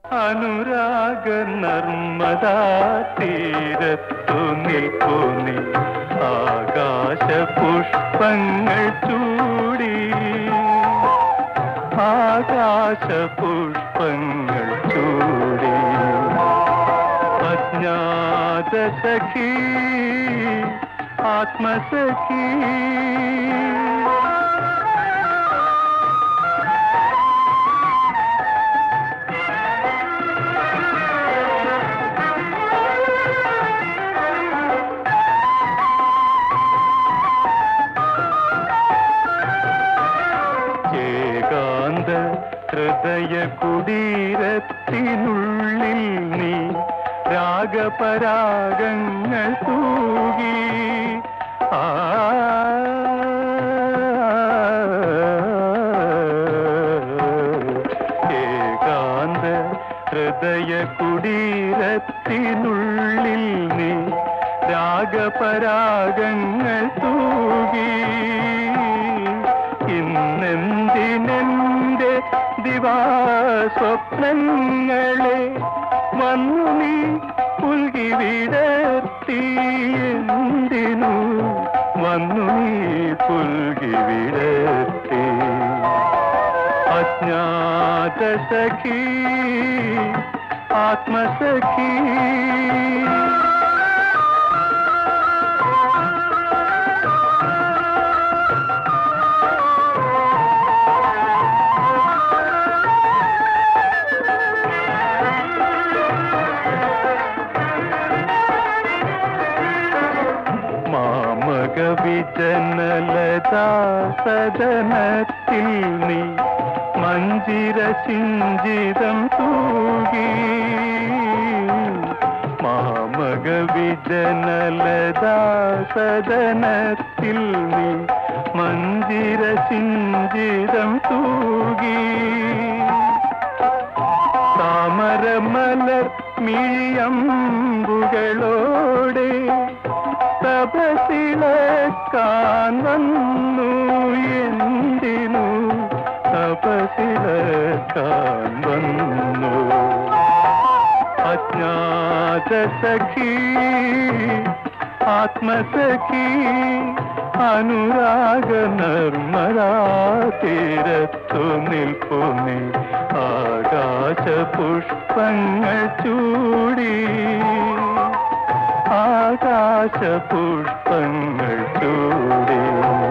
അനുരാഗ നർമ്മദാ തീരത്തു നിൽപ്പു നീ ആകാശ പുഷ്പങ്ങൾ ചൂടി ആകാശ പുഷ്പങ്ങൾ ചൂടി അജ്ഞാത സഖി ആത്മസഖി ഹൃദയ കുടീരത്തിനുള്ളിൽ നീ രാഗപരാഗങ്ങൾ തൂകി ഏകാന്ത ഹൃദയ കുടീരത്തിനുള്ളിൽ നീ രാഗപരാഗങ്ങൾ തൂകി ഇന്നെന്തിനെന്റെ ദിവാസ്വപ്നങ്ങളെ വന്നു നീ പുൽകി വിടർത്തി എന്തിനു വന്നു നീ പുൽകി വിടർത്തി അജ്ഞാത സഖി ആത്മസഖി വിജനലതാ സദനത്തിൽ നീ മഞ്ജിര സിഞ്ചിതം തൂകി മാമക വിജനലതാ സദനത്തിൽ നീ മഞ്ജിര സിഞ്ചിതം തൂകി താമരമലർ മിഴിയമ്പുകളോടെ തപസിലക്കാൻ വന്നു എന്തിനു തപസിലക്കാൻ വന്നു അജ്ഞാത സഖി ആത്മസഖി അനുരാഗ നർമ്മദാ തീരത്തു നിൽപ്പു നീ ആകാശ പുഷ്പങ്ങൾ ചൂടി ആകാശ പുഷ്പങ്ങൾ ചൂടി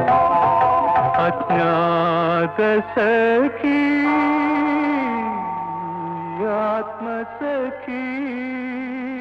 അജ്ഞാത സഖി ആത്മസഖി